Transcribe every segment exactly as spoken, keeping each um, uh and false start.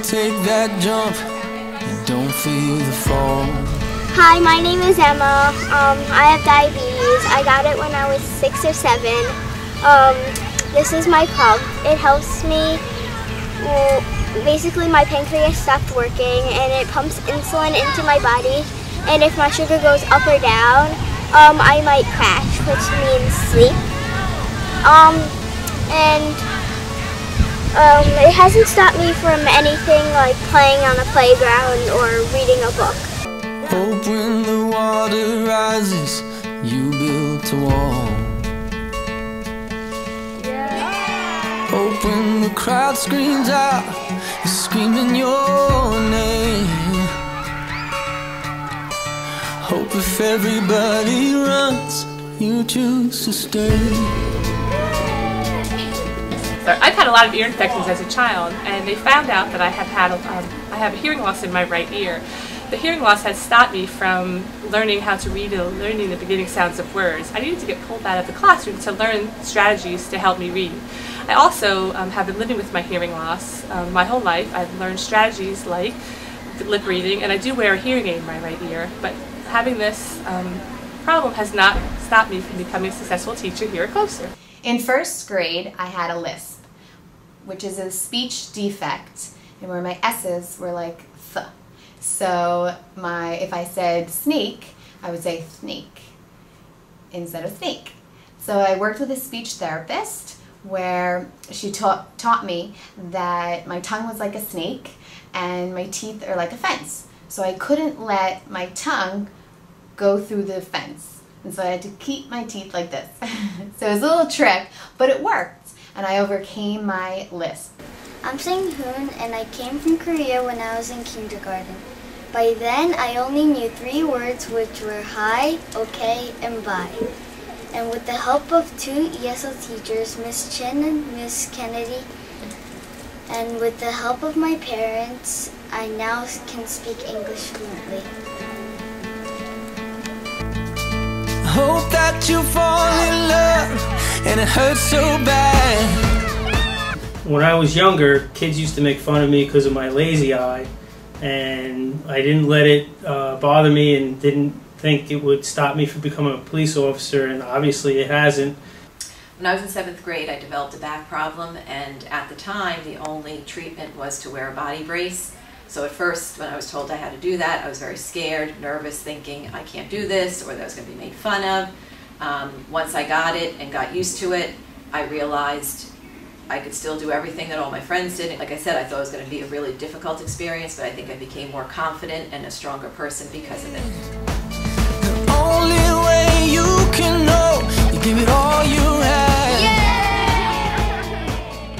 take that jump and don't feel the fall. Hi, my name is Emma. Um, I have diabetes. I got it when I was six or seven. Um, this is my pump. It helps me, well, basically my pancreas stopped working and it pumps insulin into my body. And if my sugar goes up or down, um, I might crash, which means sleep. Um, and um, it hasn't stopped me from anything like playing on a playground or reading a book. Hope when the water rises, you built a wall. Yeah. Hope when the crowd screams out, you're screaming your name. Hope if everybody runs, you choose to stay. I've had a lot of ear infections as a child, and they found out that I have had um, I have a hearing loss in my right ear. The hearing loss has stopped me from learning how to read and learning the beginning sounds of words. I needed to get pulled out of the classroom to learn strategies to help me read. I also um, have been living with my hearing loss um, my whole life. I've learned strategies like lip reading, and I do wear a hearing aid in my right ear, but having this um, problem has not stopped me from becoming a successful teacher here at Closter. In first grade, I had a lisp, which is a speech defect, and where my S's were like th. So my, if I said snake, I would say snake instead of snake. So I worked with a speech therapist where she taught, taught me that my tongue was like a snake and my teeth are like a fence. So I couldn't let my tongue go through the fence. And so I had to keep my teeth like this. So it was a little trick, but it worked. And I overcame my lisp. I'm Sang Hoon, and I came from Korea when I was in kindergarten. By then, I only knew three words, which were hi, okay, and bye. And with the help of two E S L teachers, Miss Chen and Miss Kennedy, and with the help of my parents, I now can speak English fluently. Hope that you fall in love and it hurts so bad. When I was younger, kids used to make fun of me because of my lazy eye, and I didn't let it uh, bother me and didn't think it would stop me from becoming a police officer, and obviously it hasn't. When I was in seventh grade, I developed a back problem, and at the time the only treatment was to wear a body brace. So at first, when I was told I had to do that, I was very scared, nervous, thinking I can't do this, or that I was going to be made fun of. Um, once I got it and got used to it, I realized I could still do everything that all my friends did. Like I said, I thought it was going to be a really difficult experience, but I think I became more confident and a stronger person because of it. The only way you can know, you give it all you have. Yeah!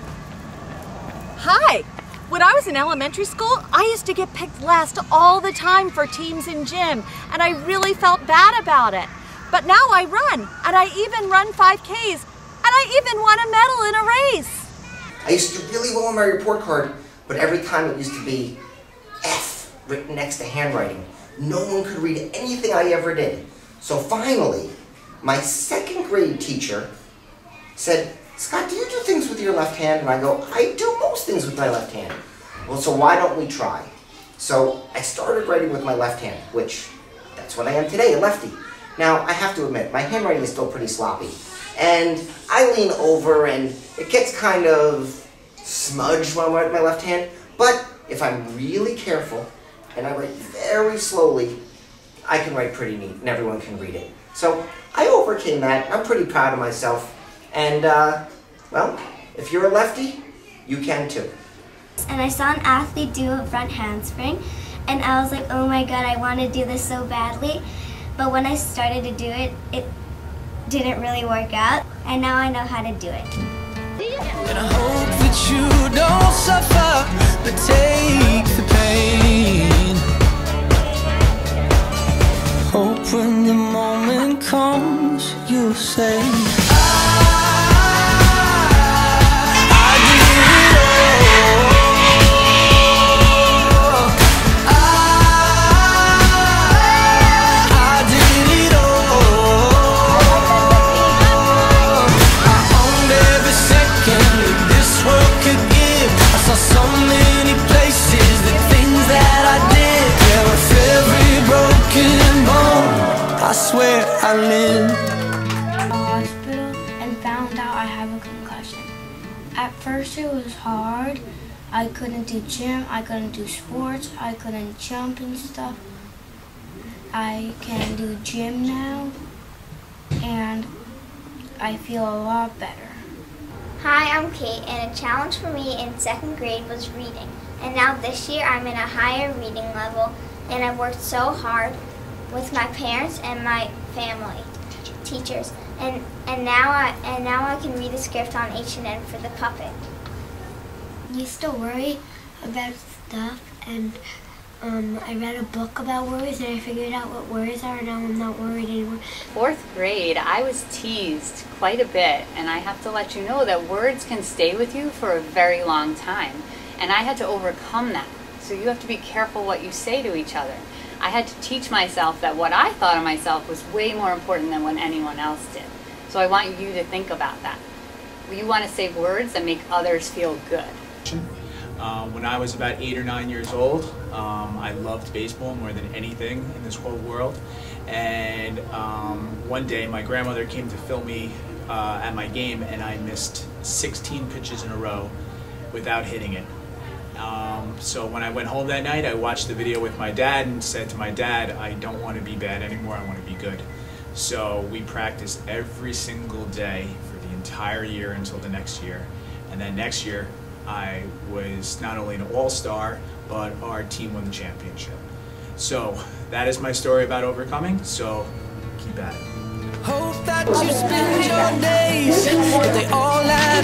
Hi! When I was in elementary school, I used to get picked last all the time for teams in gym, and I really felt bad about it. But now I run, and I even run five Ks, and I even won a medal in a race. I used to do really well on my report card, but every time it used to be F written next to handwriting. No one could read anything I ever did. So finally, my second grade teacher said, "Scott, do you do things with your left hand?" And I go, "I do most things with my left hand." "Well, so why don't we try?" So I started writing with my left hand, which that's what I am today, a lefty. Now, I have to admit, my handwriting is still pretty sloppy. And I lean over and it gets kind of smudged when I write with my left hand. But if I'm really careful and I write very slowly, I can write pretty neat and everyone can read it. So I overcame that. I'm pretty proud of myself. And, uh, well, if you're a lefty, you can too. And I saw an athlete do a front handspring, and I was like, oh my god, I want to do this so badly. But when I started to do it, it didn't really work out, and now I know how to do it. And I hope that you don't suffer, but take the pain. Hope when the moment comes, you'll say, so violin. Hospital and found out I have a concussion. At first it was hard. I couldn't do gym, I couldn't do sports, I couldn't jump and stuff. I can do gym now and I feel a lot better. Hi, I'm Kate, and a challenge for me in second grade was reading. And now this year I'm in a higher reading level, and I've worked so hard with my parents and my family, teachers, and and now I and now I can read a script on H and N for the puppet. I used to worry about stuff, and um, I read a book about worries, and I figured out what worries are, and now I'm not worried anymore. Fourth grade, I was teased quite a bit, and I have to let you know that words can stay with you for a very long time, and I had to overcome that. So you have to be careful what you say to each other. I had to teach myself that what I thought of myself was way more important than what anyone else did. So I want you to think about that. You want to say words that make others feel good. Um, when I was about eight or nine years old, um, I loved baseball more than anything in this whole world. And um, one day my grandmother came to film me uh, at my game, and I missed sixteen pitches in a row without hitting it. Um, so when I went home that night, I watched the video with my dad and said to my dad, I don't want to be bad anymore, I want to be good. So we practiced every single day for the entire year until the next year. And then next year, I was not only an all-star, but our team won the championship. So that is my story about overcoming, so keep at it. Hope that you spend your days, but they all add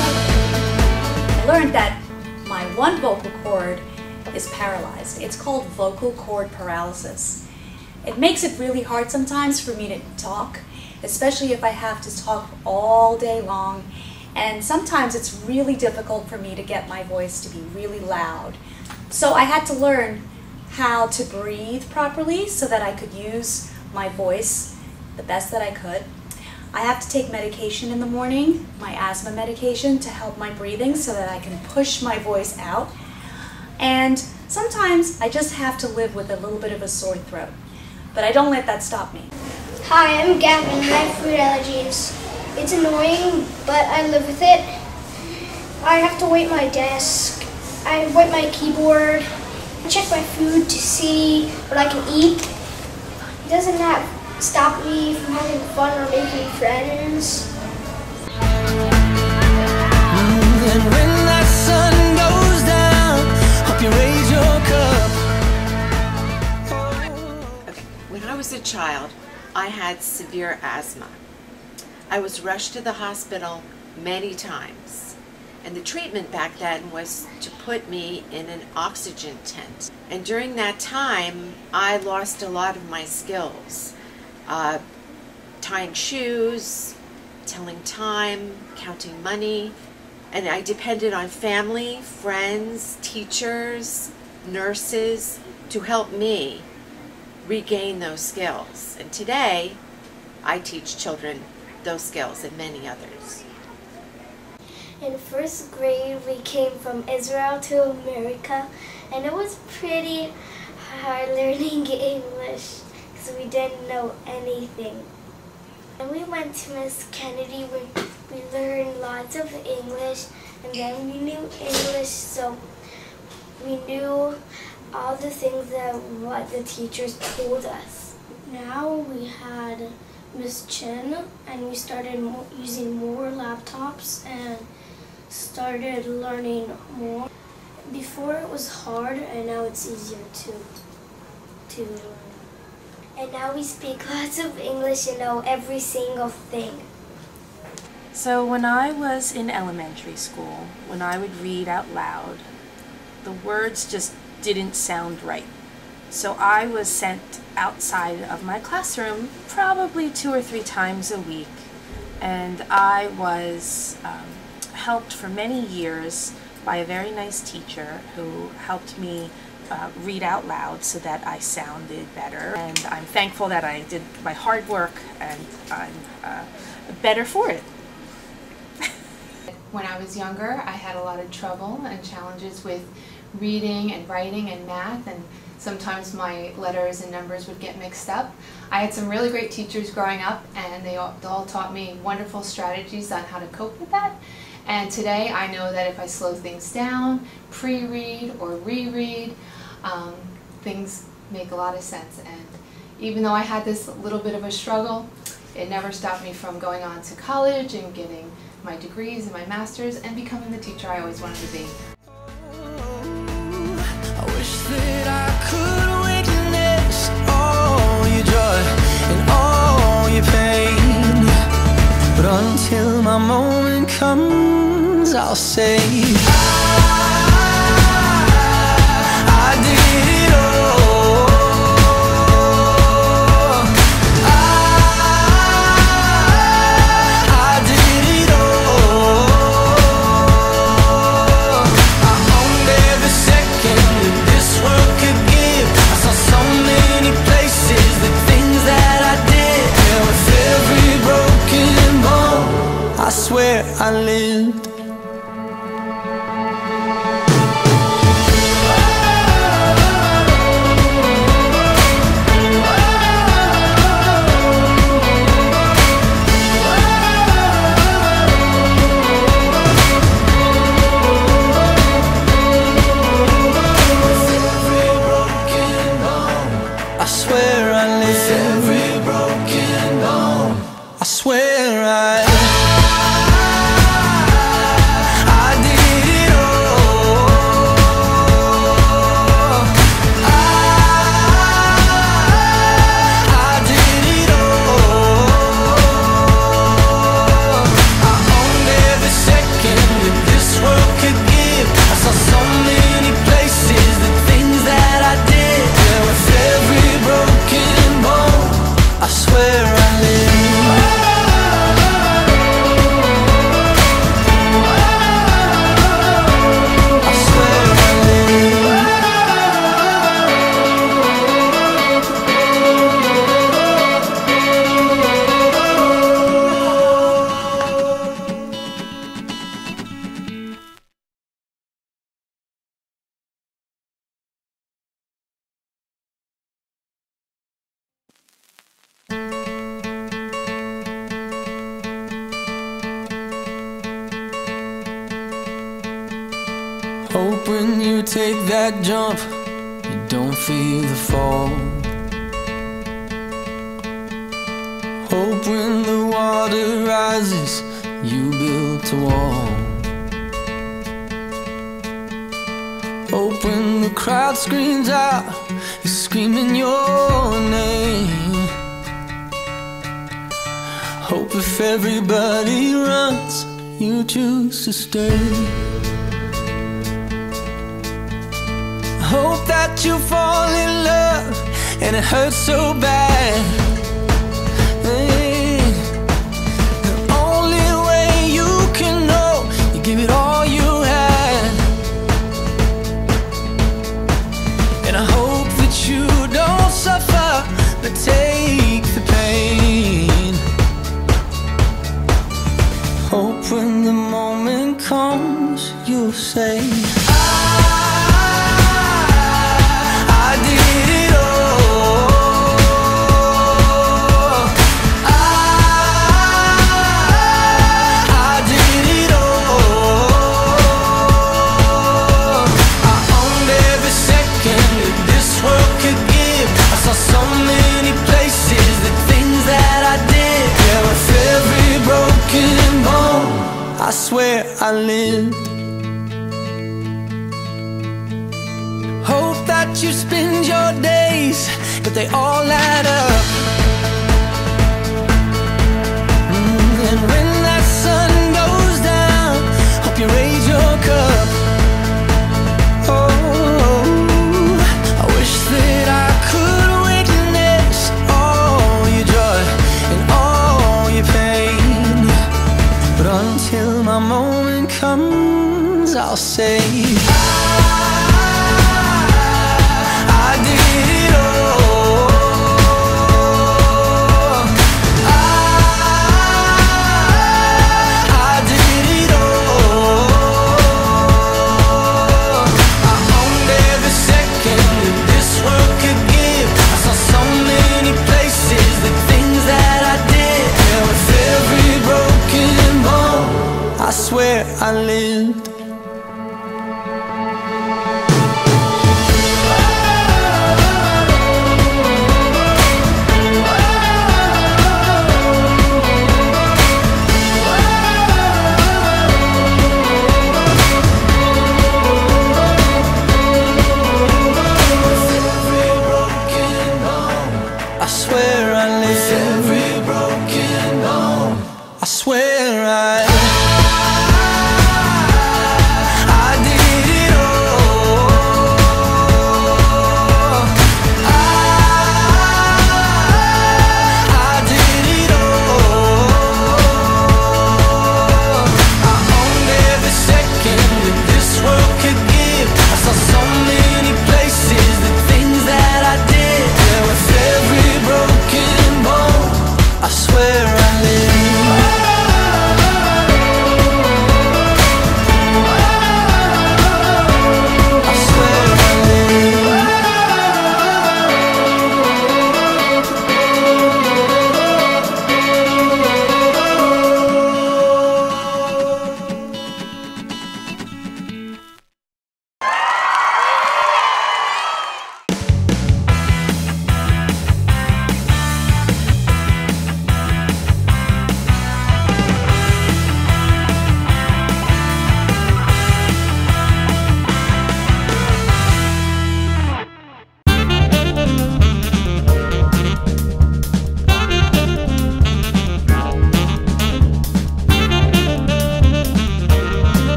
up. I learned that my one vocal cord is paralyzed. It's called vocal cord paralysis. It makes it really hard sometimes for me to talk, especially if I have to talk all day long. And sometimes it's really difficult for me to get my voice to be really loud. So I had to learn how to breathe properly so that I could use my voice the best that I could. I have to take medication in the morning, my asthma medication, to help my breathing so that I can push my voice out. And sometimes I just have to live with a little bit of a sore throat. But I don't let that stop me. Hi, I'm Gavin, and I have food allergies. It's annoying, but I live with it. I have to wipe my desk, I wipe my keyboard, I check my food to see what I can eat. It doesn't have, stop me from having fun or making friends. And when that sun goes down, hope you raise your cup. Okay. When I was a child, I had severe asthma. I was rushed to the hospital many times, and the treatment back then was to put me in an oxygen tent. And during that time, I lost a lot of my skills. Uh, tying shoes, telling time, counting money, and I depended on family, friends, teachers, nurses to help me regain those skills. And today, I teach children those skills and many others. In first grade, we came from Israel to America, and it was pretty hard learning English because we didn't know anything. And we went to Miss Kennedy where we learned lots of English, and then we knew English, so we knew all the things that what the teachers told us. Now we had Miss Chin, and we started mo using more laptops and started learning more. Before it was hard, and now it's easier to to learn. And now we speak lots of English and know every single thing. So when I was in elementary school, when I would read out loud, the words just didn't sound right. So I was sent outside of my classroom probably two or three times a week, and I was um, helped for many years by a very nice teacher who helped me uh, read out loud so that I sounded better, and I'm thankful that I did my hard work, and I'm uh, better for it. When I was younger, I had a lot of trouble and challenges with reading and writing and math, and sometimes my letters and numbers would get mixed up. I had some really great teachers growing up, and they all, they all taught me wonderful strategies on how to cope with that. And today I know that if I slow things down, pre-read or reread, um, things make a lot of sense. And even though I had this little bit of a struggle, it never stopped me from going on to college and getting my degrees and my masters and becoming the teacher I always wanted to be. I wish that I could witness all your joy and all your pain, but until my moment comes, I'll say I, I did it all. I swear I lived. I swear I lived. Every broken bone. I swear I hope when you take that jump, you don't feel the fall. Hope when the water rises, you build a wall. Hope when the crowd screams out, you're screaming your name. Hope if everybody runs, you choose to stay. Hope that you fall in love and it hurts so bad. Hey, the only way you can know, you give it all you had. And I hope that you don't suffer, but take the pain. Hope when the moment comes, you'll say I swear I lived. Hope that you spend your days, but they all add up. Mm, and when that sun goes down, hope you raise your cup. Oh, I wish that I could witness all your joy and all your pain, but until my moment comes, I'll say I did it all. I I live